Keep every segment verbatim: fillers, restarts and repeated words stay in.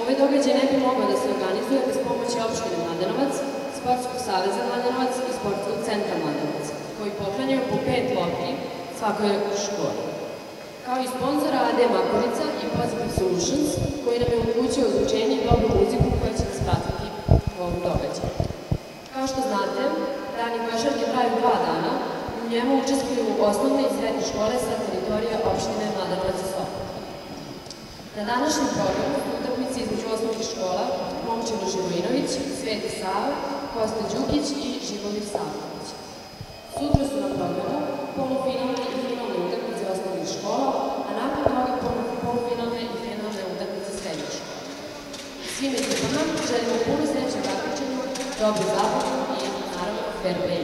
Ovaj događaj ne bi mogao da se organizuje bez pomoći opštine Mladenovac, Sportskog saveza Mladenovac i Sportskog centra Mladenovac, koji poklanjaju po pet lopti svakoj školi. Kao i sponzora A D Makovica i Positive Solutions, koji nam je omogućio ozvučenje i dobru muziku koja će nas pratiti u ovom događaju. Kao što znate, dani košarke traju dva dana, u njemu učestvuju osnovne i srednje škole sa teritorije opštine Mladenovac i Sopot. Na današnjem programu su utakmice između osnovnih škola Momčilo Živojinović, Sveti Sava, Kosta Đukić i Živomir Savković. Sutra su na programu polufinalne i finalne utakmice osnovnih škola, a nakon toga polufinalne i finalne utakmice srednjih škola. Svim ekipama želimo puno sreće u takmičenju, dobru zabavu i naravno fair play.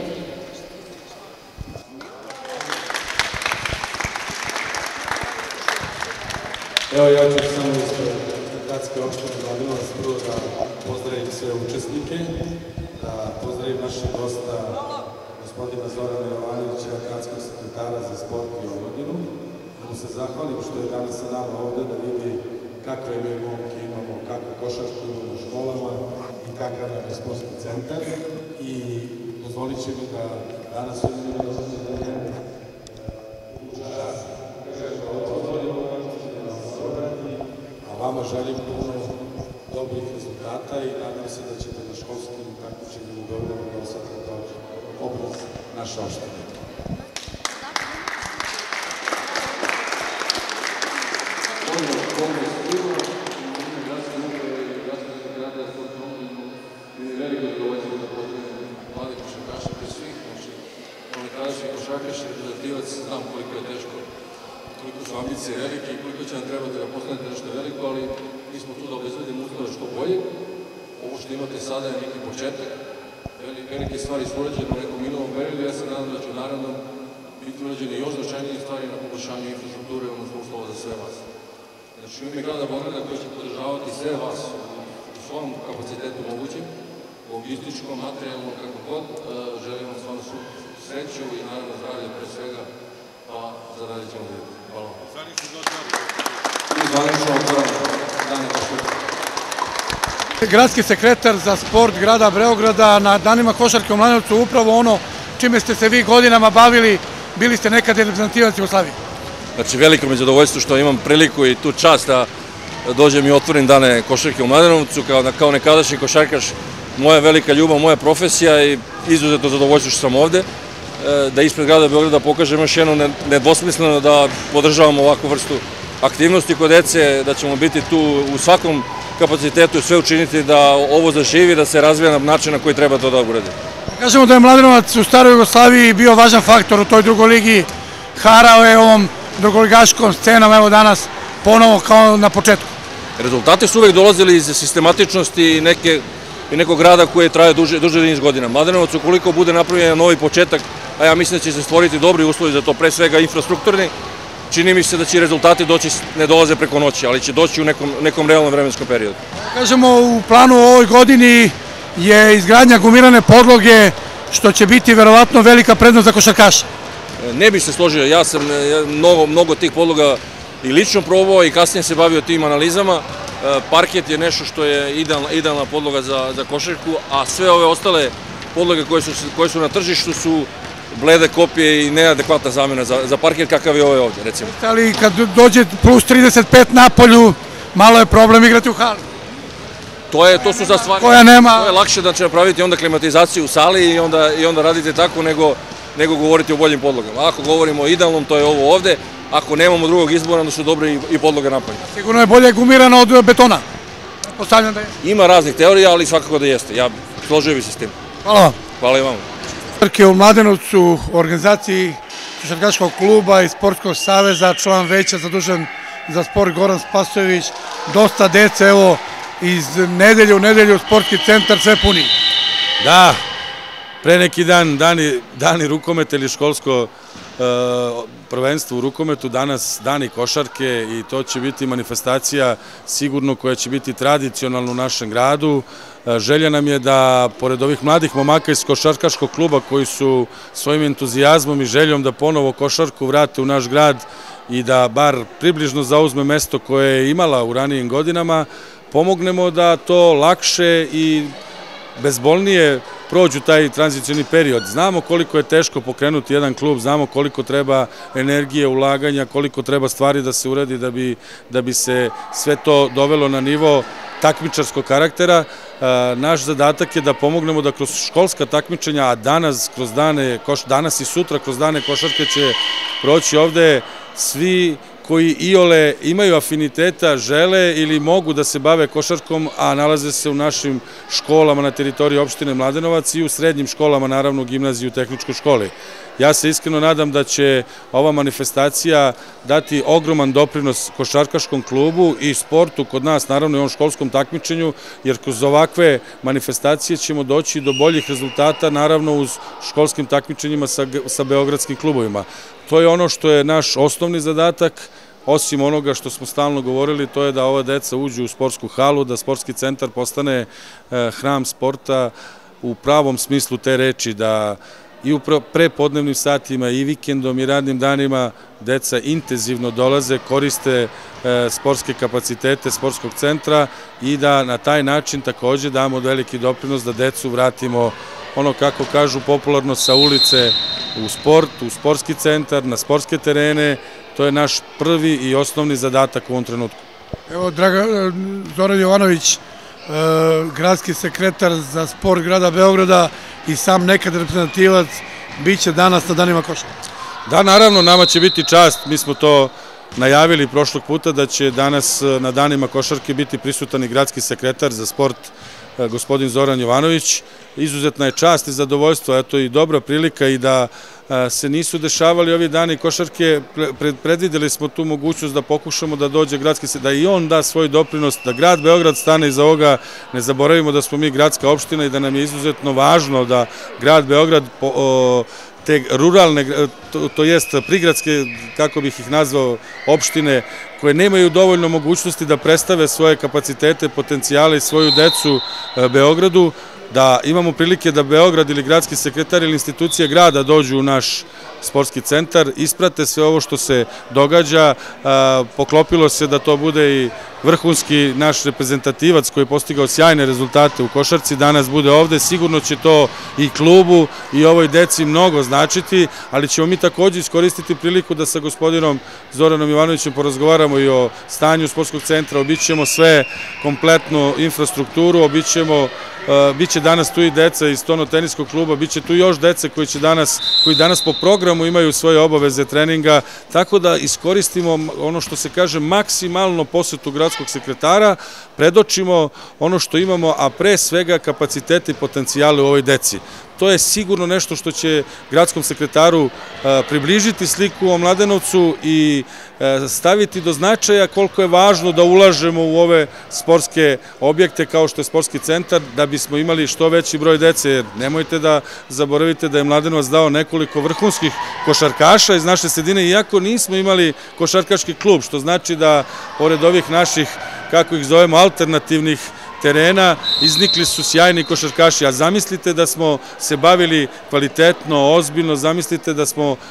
Evo, ja ću samo ispred gradske opštine Mladenovac prvo da pozdravim sve učesnike, da pozdravim našeg gosta, gospodina Zorana Jovanovića, gradskog sekretara za sport i omladinu, da mu se zahvalim što je danas sa nama ovde, da vidi kakve mi momke imamo, kakve košarke imamo u školama i kakav nam je sportski centar. I dozvolit će mi da danas uzmimo da se zavijem vama želim puno dobrih rezultata i nadam se da ćete na školskim takmičenjima u Beogradu da osjetite kao obraz naše opštine. Veliko zadovoljstvo da pozdravim mlade košarkaše pre svih, znači komentaraš i košarkaš i reprezentativac, znam koliko je teško, koliko su ambicije velike i koliko će nam trebati da postanete nešto veliko, ali mi smo tu da obezbedimo uslove što bolje. Ovo što imate sada je neki početak, velike stvari su urađene u nekom minulom periodu, ja se nadam da će naravno biti urađene još značajnije stvari na poboljšanju infrastrukture, odnosno uslova za sve vas. Znači, u ime grada Beograda koji će podržavati sve vas u svom kapacitetu mogućem, logističkom, materijalnom, kako god, želim vam stvarno sreću i naravno zdravlje pre svega, pa zaradit ćemo vidjeti. Hvala vam. I zvanično otvaram dane košarke. Gradski sekretar za sport grada Beograda na danima košarke u Mladenovcu upravo ono čime ste se vi godinama bavili, bili ste nekad reprezentativac Jugoslavije. Znači, veliko mi zadovoljstvo što imam priliku i tu čast da dođem i otvorim dane košarke u Mladenovcu kao nekadašnji košarkaš. Moja velika ljubav, moja profesija i izuzetno zadovoljstvo što sam ovde, da ispred grada Beograda pokažem još jedno nedvosmisleno da podržavamo ovakvu vrstu aktivnosti kod dece, da ćemo biti tu u svakom kapacitetu i sve učiniti da ovo zaživi, da se razvija na način na koji treba to da uradi. Kažemo da je Mladenovac u staroj Jugoslaviji bio važan faktor u toj drugoj ligi, harao je ovom drugoligaškom scenom, evo danas ponovo kao na početku. Rezultati su uvek dolazili iz sistematičnosti neke i nekog rada koji traje duže niz godina. Mladenovac, ukoliko bude napravljen novi početak, a ja mislim da će se stvoriti dobri uslovi za to, pre svega infrastrukturni, čini mi se da će rezultati doći, ne dolaze preko noći, ali će doći u nekom realnom vremenskom periodu. Kažemo, u planu u ovoj godini je izgradnja gumirane podloge, što će biti verovatno velika prednost za košarkaša. Ne bih se složio, ja sam mnogo tih podloga i lično probao i kasnije se bavio tim analizama. Parket je nešto što je idealna podloga za košarku, a sve ove ostale podloge koje su na tržištu su blede kopije i neadekvatna zamena za parket kakav je ovaj ovdje, recimo. Ali kad dođe plus trideset pet na polju, malo je problem igrati u hali. To su za stvari, koja nema... To je lakše da će napraviti onda klimatizaciju u sali i onda radite tako nego govoriti o boljim podlogama. Ako govorimo o idealnom, to je ovo ovde. Ako nemamo drugog izbora, onda su dobre i podloge napolje. Sigurno je bolje gumirana od betona. Postavljam da je. Ima raznih teorija, ali svakako da jeste. Ja složio bih se s tim. Hvala vam. Hvala i vama. U Mladenovcu, u organizaciji košarkaškog kluba i sportskog saveza, član veća zadužen za sport Goran Spasojević, dosta dece, evo, iz nedelje u nedelju sportski centar sve puni. Da, pre neki dan dani rukometa ili školsko prvenstvo u rukometu, danas dani košarke i to će biti manifestacija sigurno koja će biti tradicionalna u našem gradu. Želja nam je da, pored ovih mladih momaka iz košarkaškog kluba koji su svojim entuzijazmom i željom da ponovo košarku vrate u naš grad i da bar približno zauzme mesto koje je imala u ranijim godinama, pomognemo da to lakše i bezbolnije prođu taj tranzicijni period. Znamo koliko je teško pokrenuti jedan klub, znamo koliko treba energije, ulaganja, koliko treba stvari da se uradi da bi, da bi se sve to dovelo na nivo takmičarskog karaktera. Naš zadatak je da pomognemo da kroz školska takmičenja, a danas, kroz dane, danas i sutra kroz dane košarke će proći ovde svi koji iole imaju afiniteta, žele ili mogu da se bave košarkom, a nalaze se u našim školama na teritoriji opštine Mladenovac i u srednjim školama, naravno u gimnaziji i u tehničkoj školi. Ja se iskreno nadam da će ova manifestacija dati ogroman doprinos košarkaškom klubu i sportu kod nas, naravno i ovom školskom takmičenju, jer kroz ovakve manifestacije ćemo doći do boljih rezultata, naravno uz školskim takmičenjima sa, sa beogradskim klubovima. To je ono što je naš osnovni zadatak, osim onoga što smo stalno govorili, to je da ova deca uđu u sportsku halu, da sportski centar postane eh, hram sporta u pravom smislu te reči, da i u prepodnevnim satima i vikendom i radnim danima deca intenzivno dolaze, koriste e, sportske kapacitete sportskog centra i da na taj način takođe damo veliki doprinos da decu vratimo, ono kako kažu popularno, sa ulice u sport, u sportski centar, na sportske terene. To je naš prvi i osnovni zadatak u ovom trenutku. Evo, draga, Zoran Jovanović, gradski sekretar za sport grada Beograda i sam nekad reprezentativac, bit će danas na danima košarke. Da, naravno, nama će biti čast, mi smo to najavili prošlog puta da će danas na danima košarke biti prisutan i gradski sekretar za sport gospodin Zoran Jovanović. Izuzetna je čast i zadovoljstvo, eto i dobra prilika i da se nisu dešavali ovi dani košarke, predvideli smo tu mogućnost da pokušamo da dođe gradski sekretar, da i on da svoj doprinos, da grad Beograd stane iza ovoga. Ne zaboravimo da smo mi gradska opština i da nam je izuzetno važno da grad Beograd te ruralne, to jest prigradske, kako bih ih nazvao, opštine koje nemaju dovoljno mogućnosti da predstave svoje kapacitete, potencijale i svoju decu Beogradu, da imamo prilike da Beograd ili gradski sekretar ili institucije grada dođu u naš sportski centar, isprate sve ovo što se događa, poklopilo se da to bude i vrhunski naš reprezentativac koji je postigao sjajne rezultate u košarci, danas bude ovde, sigurno će to i klubu i ovoj deci mnogo značiti, ali ćemo mi takođe iskoristiti priliku da sa gospodinom Zoranom Jovanovićem porazgovaramo i o stanju sportskog centra, obićemo sve, kompletnu infrastrukturu, obićemo, biće danas tu i deca iz Stono-teniskog kluba, biće tu još dece koji će danas, koji danas po programu imaju svoje obaveze treninga, tako da iskoristimo ono što se kaže maksimalno posetu gradskog sekretara, predočimo ono što imamo, a pre svega kapacitete i potencijale u ovoj deci. To je sigurno nešto što će gradskom sekretaru približiti sliku o Mladenovcu i staviti do značaja koliko je važno da ulažemo u ove sportske objekte kao što je sportski centar, da bismo imali što veći broj dece, jer nemojte da zaboravite da je Mladenovac dao nekoliko vrhunskih košarkaša iz naše sredine, iako nismo imali košarkaški klub, što znači da pored ovih naših, kako ih zovemo, alternativnih terena, iznikli su sjajni košarkaši, a zamislite da smo se bavili kvalitetno, ozbiljno, zamislite da smo uh,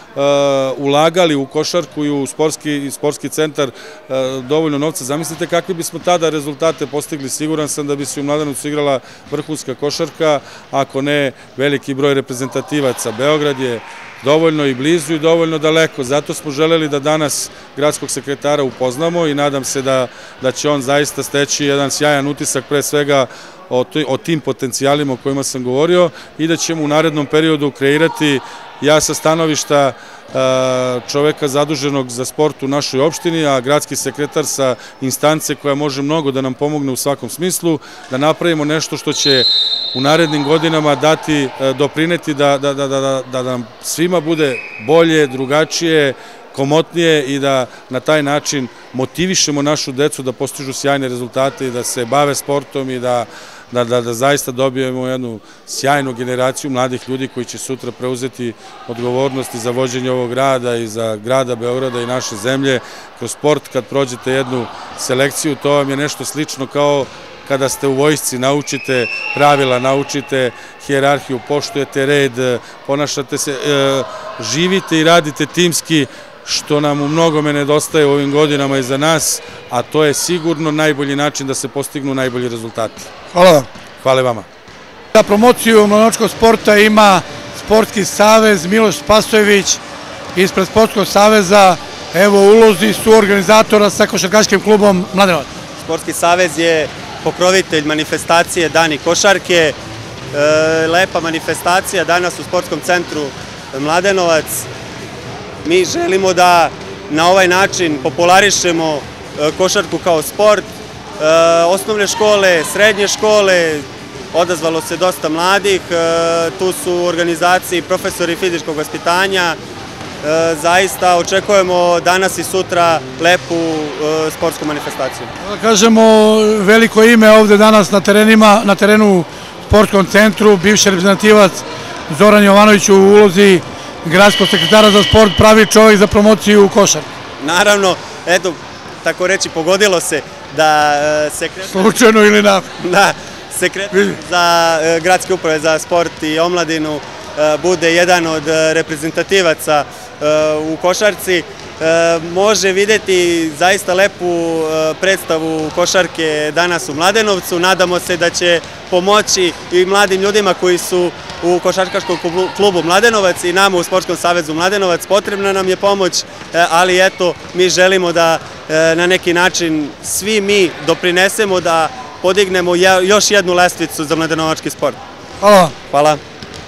ulagali u košarku i u sportski, sportski centar uh, dovoljno novca, zamislite kakvi bismo tada rezultate postigli. Siguran sam da bi se u Mladenovcu igrala vrhunska košarka, ako ne veliki broj reprezentativaca. Beograd je dovoljno i blizu i dovoljno daleko, zato smo želeli da danas gradskog sekretara upoznamo i nadam se da, da će on zaista steći jedan sjajan utisak pre svega o, o tim potencijalima o kojima sam govorio i da ćemo u narednom periodu kreirati, ja sa stanovišta čoveka zaduženog za sport u našoj opštini, a gradski sekretar sa instance koja može mnogo da nam pomogne u svakom smislu, da napravimo nešto što će u narednim godinama dati, doprineti da, da, da, da, da nam svima bude bolje, drugačije, komotnije i da na taj način motivišemo našu decu da postižu sjajne rezultate i da se bave sportom i da Da, da, da zaista dobijemo jednu sjajnu generaciju mladih ljudi koji će sutra preuzeti odgovornosti za vođenje ovog grada i za grada Beograda i naše zemlje. Kroz sport kad prođete jednu selekciju, to vam je nešto slično kao kada ste u vojsci, naučite pravila, naučite hijerarhiju, poštujete red, ponašate se, živite i radite timski. što nam u mnogome nedostaje u ovim godinama iza nas, a to je sigurno najbolji način da se postignu najbolji rezultati. Hvala vam. Hvala vama. Za promociju mladenačkog sporta ima Sportski savez Miloš Spasojević ispred Sportskog saveza, evo ulozi su organizatora sa košarkaškim klubom Mladenovac. Sportski savez je pokrovitelj manifestacije Dani košarke, lepa manifestacija danas u Sportskom centru Mladenovac. Mi želimo da na ovaj način popularišemo košarku kao sport. Osnovne škole, srednje škole, odazvalo se dosta mladih, tu su u organizaciji profesori fizičkog vaspitanja. Zaista očekujemo danas i sutra lepu sportsku manifestaciju. Da kažemo, veliko ime ovde danas na terenima, na terenu u Sportskom centru, bivši reprezentativac Zoran Jovanović u ulozi gradskog sekretara za sport, pravi čovjek za promociju košarke. Naravno, eto, tako reći, pogodilo se da sekretar... Slučajno ili na... Da, sekretar za gradske uprave za sport i omladinu bude jedan od reprezentativaca u košarci, može videti zaista lepu predstavu košarke danas u Mladenovcu. Nadamo se da će pomoći i mladim ljudima koji su u košarkaškom klubu Mladenovac i nama u Sportskom savezu Mladenovac. Potrebna nam je pomoć, ali eto, mi želimo da na neki način svi mi doprinesemo da podignemo još jednu lestvicu za mladenovački sport. Hvala. Hvala.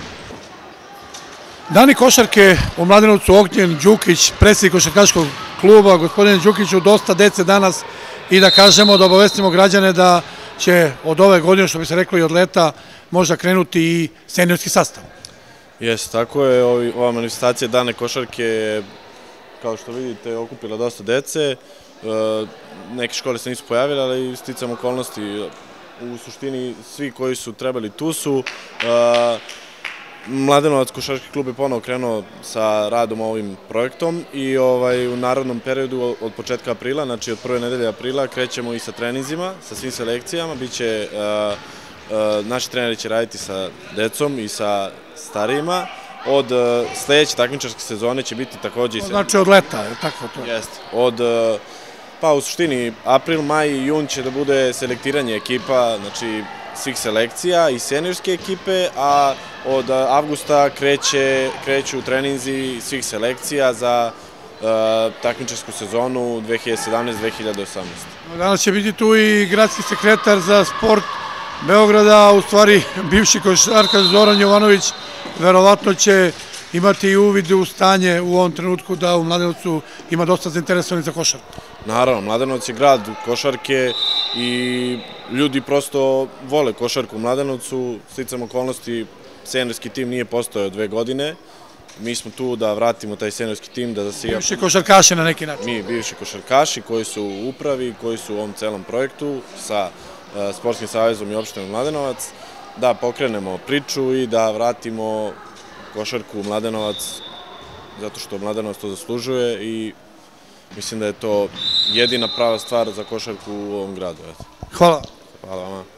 Dani košarke u Mladenovcu, Ognjen Đukić, predsjednik košarkaškog kluba. Gospodine Đukiću, dosta dece danas i da kažemo, da obavestimo građane da će od ove godine, što bi se reklo i od leta, možda krenuti i seniorski sastav. Jeste, tako je. Ova manifestacija Dane košarke, kao što vidite, okupila dosta dece. Neke škole se nisu pojavile, ali sticam okolnosti. U suštini, svi koji su trebali tu su. Mladenovac košarkaški klub je ponovo krenuo sa radom ovim projektom i u narednom periodu od početka aprila, znači od prve nedelje aprila, krećemo i sa treninzima, sa svim selekcijama. Biće, naši treneri će raditi sa decom i sa starijima. Od sledeće takmičarske sezone će biti takođe i... Znači od leta, je tako to? Jeste. Od, pa u suštini, april, maj i jun će da bude selektiranje ekipa, znači svih selekcija i seniorske ekipe, a od avgusta kreću treninzi svih selekcija za takmičarsku sezonu dve hiljade sedamnaeste dve hiljade osamnaeste. Danas će biti tu i gradski sekretar za sport Beograda, u stvari bivši košarkaš Zoran Jovanović, verovatno će imati i uvid u stanje u ovom trenutku da u Mladenovcu ima dosta zainteresovanih za košarku. Naravno, Mladenovac je grad košarke i ljudi prosto vole košarku u Mladenovcu. Sticam okolnosti, seniorski tim nije postojao dve godine. Mi smo tu da vratimo taj seniorski tim. Bivši košarkaši na neki način. Mi, bivši košarkaši koji su u upravi, koji su u ovom celom projektu sa Sportskim savezom i opštinom Mladenovac, da pokrenemo priču i da vratimo košarku u Mladenovac, zato što Mladenovac to zaslužuje i mislim da je to jedina prava stvar za košarku u ovom gradu. Hvala. Hvala vama.